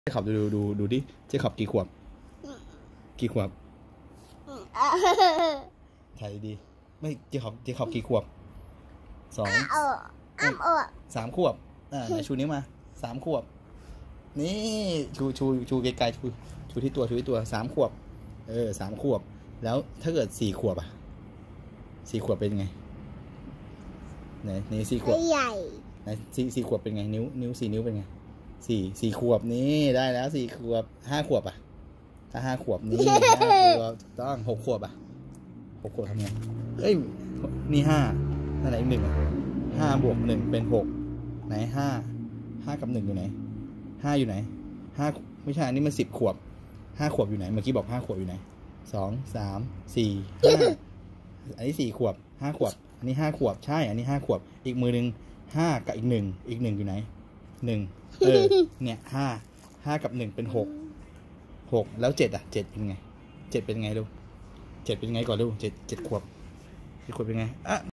เจ๊ขอบดูดิเจ๊ขอบกี่ขวบถ่ายดีไม่เจ๊ขอบกี่ขวบ3 ขวบไหนชูนิ้วมา3 ขวบนี่ชูไกลๆชูที่ตัว3 ขวบ3 ขวบแล้วถ้าเกิด4 ขวบอ่ะ4 ขวบเป็นไงไหน4 ขวบใหญ่ไหน4 ขวบเป็นไงนิ้ว4 นิ้วเป็นไง4 ขวบนี่ได้แล้ว4 ขวบ5 ขวบอ่ะถ้า5 ขวบนี่5 ขวบถูกต้อง6 ขวบอ่ะ6 ขวบทำไงเอ้ยนี่5นั่นไหนอีก1 5 บวก 1เป็น6ไหน5 กับ 1อยู่ไหน5อยู่ไหน5ไม่ใช่อันนี้มัน10 ขวบ5 ขวบอยู่ไหนเมื่อกี้บอก5 ขวบอยู่ไหน2 3 4 5อันนี้4 ขวบ5 ขวบอันนี้5 ขวบใช่อันนี้5 ขวบอีกมือหนึ่ง5กับอีก1อยู่ไหน1เนี่ย5 กับ 1เป็น6แล้ว7อ่ะ7เป็นไง7เป็นไงดู7เป็นไงก่อนดู7 ขวบ7 ขวบเป็นไงอ่ะ